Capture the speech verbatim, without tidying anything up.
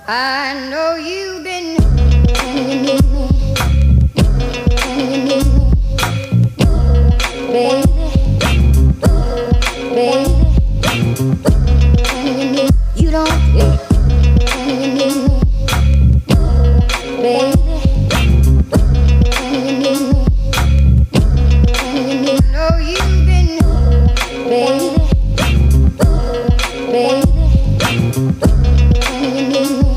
I know you've been and you need me, and you need me, baby.